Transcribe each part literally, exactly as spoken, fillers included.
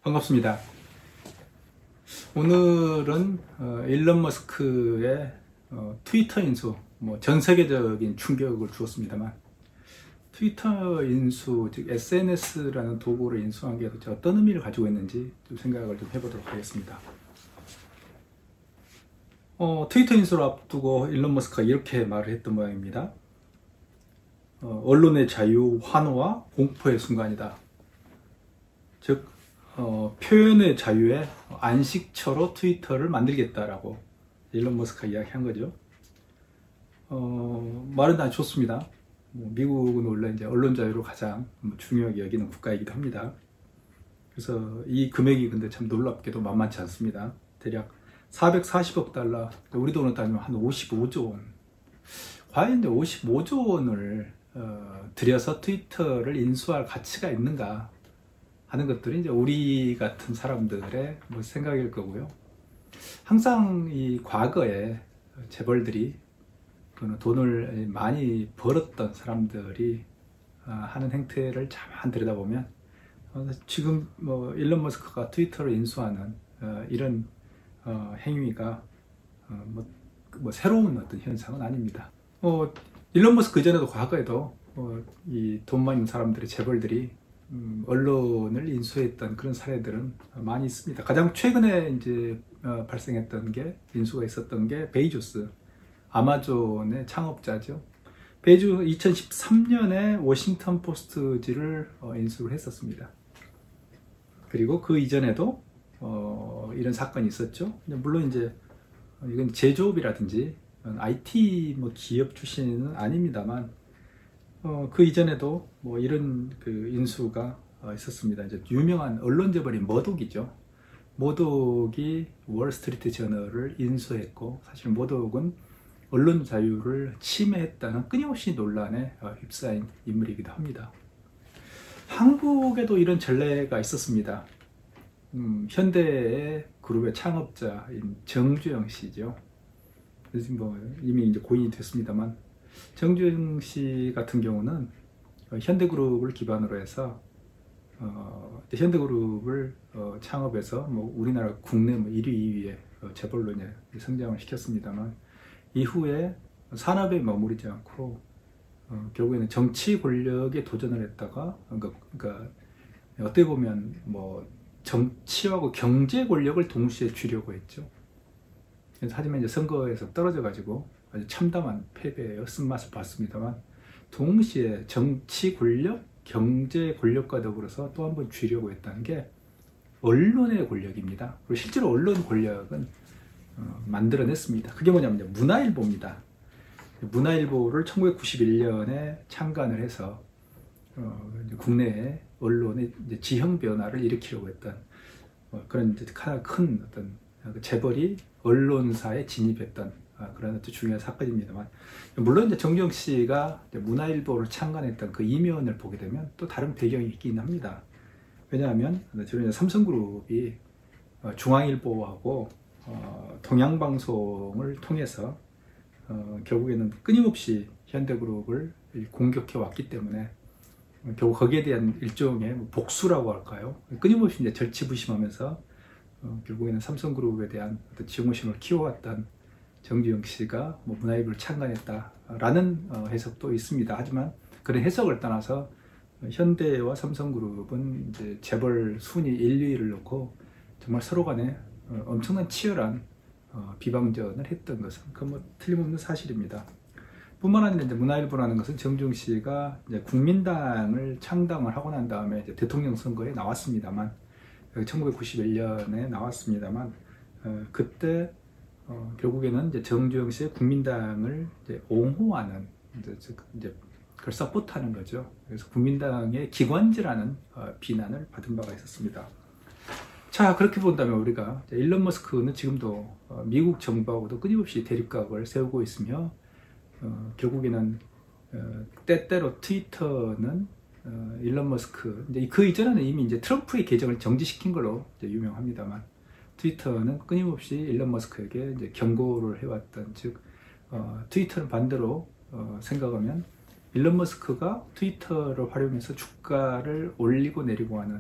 반갑습니다. 오늘은 어, 일론 머스크의 어, 트위터 인수, 뭐 전 세계적인 충격을 주었습니다만, 트위터 인수, 즉 에스엔에스라는 도구를 인수한 게 도대체 어떤 의미를 가지고 있는지 좀 생각을 좀 해보도록 하겠습니다. 어, 트위터 인수를 앞두고 일론 머스크가 이렇게 말을 했던 모양입니다. 어, 언론의 자유, 환호와 공포의 순간이다. 즉 어, 표현의 자유의 안식처로 트위터를 만들겠다라고 일론 머스크가 이야기한 거죠. 어, 말은 다 좋습니다. 뭐 미국은 원래 이제 언론 자유로 가장 중요하게 여기는 국가이기도 합니다. 그래서 이 금액이 근데 참 놀랍게도 만만치 않습니다. 대략 사백사십억 달러, 우리 돈으로 따지면 한 오십오조 원. 과연 이제 오십오조 원을 어, 들여서 트위터를 인수할 가치가 있는가 하는 것들이 이제 우리 같은 사람들의 뭐 생각일 거고요. 항상 이 과거에 재벌들이 돈을 많이 벌었던 사람들이 하는 행태를 잘 들여다보면 지금 뭐 일론 머스크가 트위터를 인수하는 이런 행위가 뭐, 뭐 새로운 어떤 현상은 아닙니다. 어, 일론 머스크 이전에도 과거에도 어, 이 돈 많은 사람들의 재벌들이 음, 언론을 인수했던 그런 사례들은 많이 있습니다. 가장 최근에 이제 어, 발생했던 게 인수가 있었던 게 베이조스, 아마존의 창업자죠. 베이조 이천십삼 년에 워싱턴 포스트지를 어, 인수를 했었습니다. 그리고 그 이전에도 어, 이런 사건이 있었죠. 물론 이제 이건 제조업이라든지 아이티 뭐 기업 출신은 아닙니다만. 어, 그 이전에도 뭐 이런 그 인수가 어, 있었습니다. 이제 유명한 언론 재벌인 머독이죠. 머독이 월스트리트 저널을 인수했고, 사실 머독은 언론 자유를 침해했다는 끊임없이 논란에 어, 휩싸인 인물이기도 합니다. 한국에도 이런 전례가 있었습니다. 음, 현대의 그룹의 창업자인 정주영 씨죠. 그래서 뭐 이미 이제 고인이 됐습니다만, 정주영 씨 같은 경우는 현대그룹을 기반으로 해서 어, 현대그룹을 어, 창업해서 뭐 우리나라 국내 뭐 일 위, 이 위에 어, 재벌로 이제 성장을 시켰습니다만, 이후에 산업에 머무르지 않고 어, 결국에는 정치 권력에 도전을 했다가, 그러니까, 그러니까 어떻게 보면 뭐 정치하고 경제 권력을 동시에 쥐려고 했죠. 하지만 이제 선거에서 떨어져 가지고 아주 참담한 패배의 쓴맛을 봤습니다만, 동시에 정치 권력, 경제 권력과 더불어서 또 한 번 쥐려고 했다는 게 언론의 권력입니다. 그리고 실제로 언론 권력은 어, 만들어냈습니다. 그게 뭐냐면 문화일보입니다. 문화일보를 천구백구십일 년에 창간을 해서 어, 국내의 언론의 이제 지형 변화를 일으키려고 했던 어, 그런 이제 큰 어떤 재벌이 언론사에 진입했던 그런 어떤 중요한 사건입니다만, 물론 이제 정주영 씨가 문화일보를 창간했던 그 이면을 보게 되면 또 다른 배경이 있긴 합니다. 왜냐하면 주로 삼성그룹이 중앙일보하고 동양방송을 통해서 결국에는 끊임없이 현대그룹을 공격해 왔기 때문에, 결국 거기에 대한 일종의 복수라고 할까요? 끊임없이 이제 절치부심하면서 결국에는 삼성그룹에 대한 어떤 증오심을 키워왔던 정주영 씨가 뭐 문화일보를 창간했다라는 어, 해석도 있습니다. 하지만 그런 해석을 떠나서 현대와 삼성그룹은 이제 재벌 순위 일, 이 위를 놓고 정말 서로 간에 어, 엄청난 치열한 어, 비방전을 했던 것은 그 뭐 틀림없는 사실입니다. 뿐만 아니라 이제 문화일보라는 것은 정주영 씨가 이제 국민당을 창당을 하고 난 다음에 이제 대통령 선거에 나왔습니다만, 천구백구십일 년에 나왔습니다만, 어, 그때 어, 결국에는 이제 정주영 씨의 국민당을 이제 옹호하는, 이제, 이제 그걸 서포트하는 거죠. 그래서 국민당의 기관지라는 어, 비난을 받은 바가 있었습니다. 자, 그렇게 본다면 우리가 일론 머스크는 지금도 어, 미국 정부하고도 끊임없이 대립각을 세우고 있으며, 어, 결국에는 어, 때때로 트위터는 어, 일론 머스크, 이제 그 이전에는 이미 이제 트럼프의 계정을 정지시킨 걸로 이제 유명합니다만, 트위터는 끊임없이 일론 머스크에게 이제 경고를 해왔던, 즉 어, 트위터는 반대로 어, 생각하면 일론 머스크가 트위터를 활용해서 주가를 올리고 내리고 하는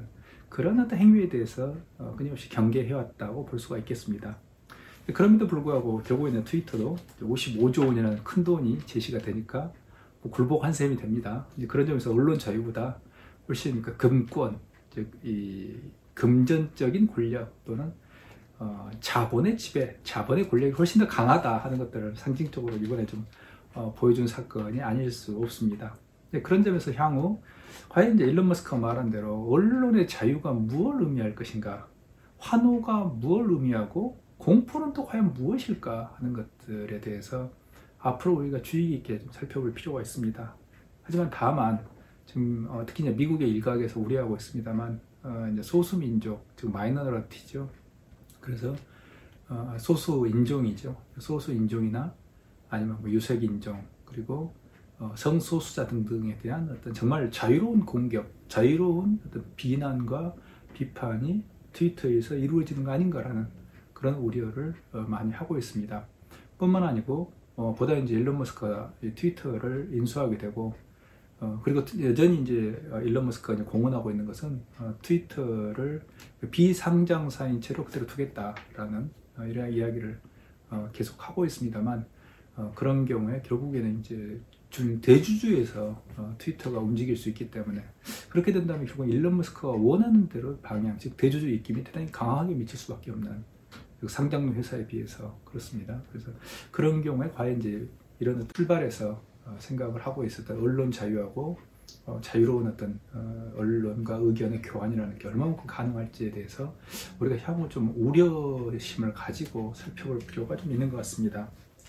그런 어떤 행위에 대해서 어, 끊임없이 경계해왔다고 볼 수가 있겠습니다. 그럼에도 불구하고 결국에는 트위터도 오십오조 원이라는 큰 돈이 제시가 되니까 뭐 굴복한 셈이 됩니다. 이제 그런 점에서 언론 자유보다 훨씬 그 금권, 즉 이 금전적인 권력 또는 어, 자본의 지배, 자본의 권력이 훨씬 더 강하다 하는 것들을 상징적으로 이번에 좀 어, 보여준 사건이 아닐 수 없습니다. 그런 점에서 향후 과연 이제 일론 머스크가 말한 대로 언론의 자유가 무엇을 의미할 것인가, 환호가 무엇을 의미하고 공포는 또 과연 무엇일까 하는 것들에 대해서 앞으로 우리가 주의 깊게 좀 살펴볼 필요가 있습니다. 하지만 다만 지금 어, 특히 이제 미국의 일각에서 우려하고 있습니다만 어, 이제 소수민족, 즉 마이너리티죠. 그래서 어, 소수 인종이죠. 소수 인종이나 아니면 뭐 유색 인종 그리고 어, 성소수자 등등에 대한 어떤 정말 자유로운 공격, 자유로운 어떤 비난과 비판이 트위터에서 이루어지는 거 아닌가라는 그런 우려를 어, 많이 하고 있습니다. 뿐만 아니고 어, 보다 이제 일론 머스크가 트위터를 인수하게 되고 어, 그리고 여전히 이제 일론 머스크가 이제 공언하고 있는 것은 어, 트위터를 비상장사인 채로 그대로 두겠다라는 어, 이런 이야기를 어, 계속 하고 있습니다만 어, 그런 경우에 결국에는 이제 준 대주주에서 어, 트위터가 움직일 수 있기 때문에 그렇게 된다면 결국 일론 머스크가 원하는 대로 방향, 즉 대주주 입김이 대단히 강하게 미칠 수밖에 없는 상장용 회사에 비해서 그렇습니다. 그래서 그런 경우에 과연 이제 이런 출발에서 어, 생각을 하고 있었던 언론 자유하고 어, 자유로운 어떤 어, 언론과 의견의 교환이라는 게 얼마만큼 가능할지에 대해서 우리가 향후 좀 우려심을 가지고 살펴볼 필요가 좀 있는 것 같습니다.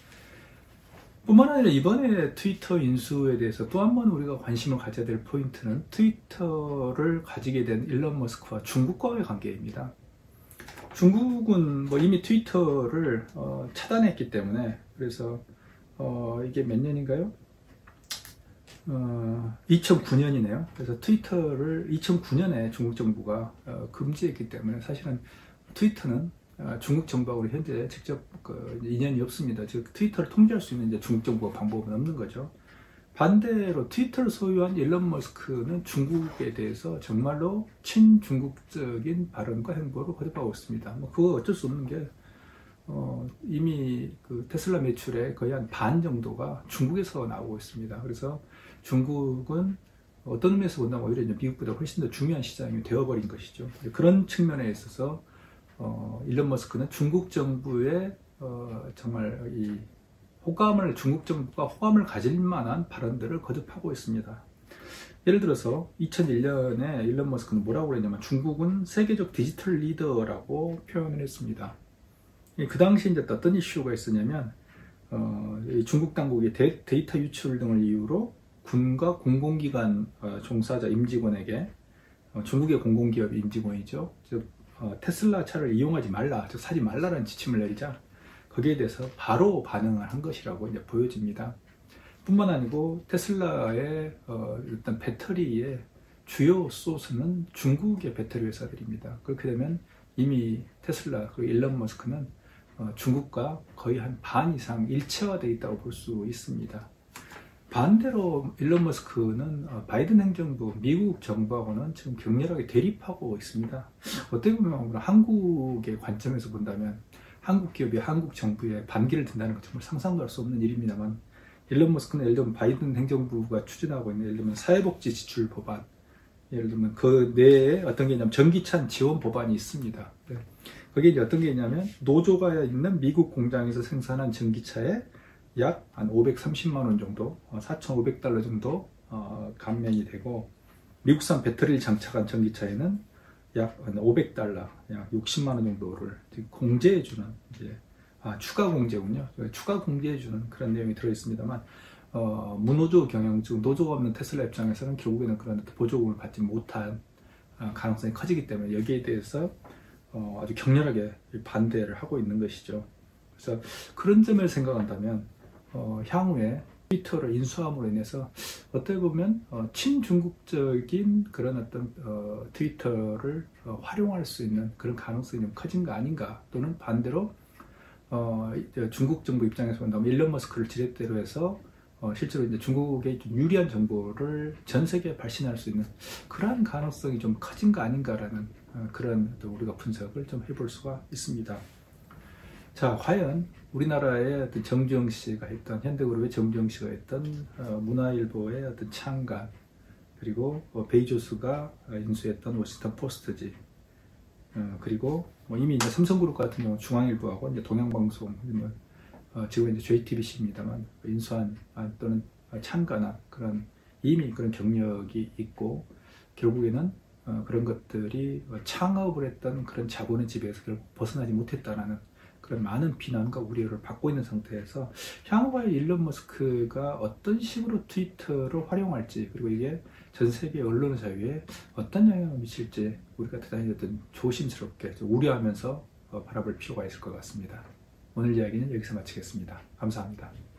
뿐만 아니라 이번에 트위터 인수에 대해서 또 한 번 우리가 관심을 가져야 될 포인트는 트위터를 가지게 된 일론 머스크와 중국과의 관계입니다. 중국은 뭐 이미 트위터를 어, 차단했기 때문에 그래서 어, 이게 몇 년인가요? 어, 이천구 년이네요. 그래서 트위터를 이천구 년에 중국 정부가 어, 금지했기 때문에 사실은 트위터는 어, 중국 정부하고 현재 직접 그, 인연이 없습니다. 즉 트위터를 통제할 수 있는 이제 중국 정부가 방법은 없는 거죠. 반대로 트위터를 소유한 일론 머스크는 중국에 대해서 정말로 친중국적인 발언과 행보를 거듭하고 있습니다. 뭐 그거 어쩔 수 없는 게 어, 이미 그 테슬라 매출의 거의 한 반 정도가 중국에서 나오고 있습니다. 그래서 중국은 어떤 의미에서 본다면 오히려 이제 미국보다 훨씬 더 중요한 시장이 되어버린 것이죠. 그런 측면에 있어서 어, 일론 머스크는 중국 정부의 어, 정말 이 호감을 중국 정부가 호감을 가질 만한 발언들을 거듭하고 있습니다. 예를 들어서 이천일 년에 일론 머스크는 뭐라고 그랬냐면 중국은 세계적 디지털 리더라고 표현을 했습니다. 그 당시 이제 어떤 이슈가 있었냐면 어, 중국 당국이 데, 데이터 유출 등을 이유로 군과 공공기관 어, 종사자 임직원에게 어, 중국의 공공기업 임직원이죠. 즉 어, 테슬라 차를 이용하지 말라, 즉 사지 말라라는 지침을 내리자 거기에 대해서 바로 반응을 한 것이라고 이제 보여집니다. 뿐만 아니고 테슬라의 어, 일단 배터리의 주요 소스는 중국의 배터리 회사들입니다. 그렇게 되면 이미 테슬라, 그 일론 머스크는 어, 중국과 거의 한 반 이상 일체화되어 있다고 볼 수 있습니다. 반대로 일론 머스크는 어, 바이든 행정부, 미국 정부하고는 지금 격렬하게 대립하고 있습니다. 어떻게 보면 한국의 관점에서 본다면 한국 기업이 한국 정부에 반기를 든다는 건 정말 상상도 할 수 없는 일입니다만 일론 머스크는 예를 들면 바이든 행정부가 추진하고 있는 예를 들면 사회복지 지출 법안, 예를 들면 그 내에 어떤 게 있냐면 전기차 지원 법안이 있습니다. 네. 거기에 이제 어떤 게 있냐면 노조가 있는 미국 공장에서 생산한 전기차에 약 한 오백삼십만 원 정도, 사천오백 달러 정도 어, 감면이 되고 미국산 배터리를 장착한 전기차에는 약 오백 달러, 약 육십만 원 정도를 공제해주는 이제 아, 추가 공제군요. 추가 공제해주는 그런 내용이 들어있습니다만 어, 무노조 경영, 즉 노조가 없는 테슬라 입장에서는 결국에는 그런 보조금을 받지 못한 어, 가능성이 커지기 때문에 여기에 대해서 어, 아주 격렬하게 반대를 하고 있는 것이죠. 그래서 그런 점을 생각한다면 어, 향후에 트위터를 인수함으로 인해서 어떻게 보면 어, 친중국적인 그런 어떤 어, 트위터를 어, 활용할 수 있는 그런 가능성이 좀 커진 거 아닌가, 또는 반대로 어, 중국 정부 입장에서 본다면 일론 머스크를 지렛대로 해서 어, 실제로 이제 중국에 좀 유리한 정보를 전 세계에 발신할 수 있는 그러한 가능성이 좀 커진 거 아닌가라는 어, 그런 또 우리가 분석을 좀 해볼 수가 있습니다. 자, 과연 우리나라의 어떤 정주영 씨가 했던, 현대그룹의 정주영 씨가 했던 어, 문화일보의 어떤 창간, 그리고 어, 베이조스가 인수했던 워싱턴 포스트지, 어, 그리고 뭐 이미 이제 삼성그룹 같은 경우 중앙일보하고 이제 동양방송, 뭐, 어, 지금 이제 제이티비씨입니다만 인수한 아, 또는 창간한 그런 이미 그런 경력이 있고, 결국에는 어, 그런 것들이 창업을 했던 그런 자본의 지배에서 결국 벗어나지 못했다라는 그런 많은 비난과 우려를 받고 있는 상태에서 향후에 일론 머스크가 어떤 식으로 트위터를 활용할지, 그리고 이게 전 세계 언론 자유에 어떤 영향을 미칠지 우리가 대단히 어떤 조심스럽게 우려하면서 바라볼 필요가 있을 것 같습니다. 오늘 이야기는 여기서 마치겠습니다. 감사합니다.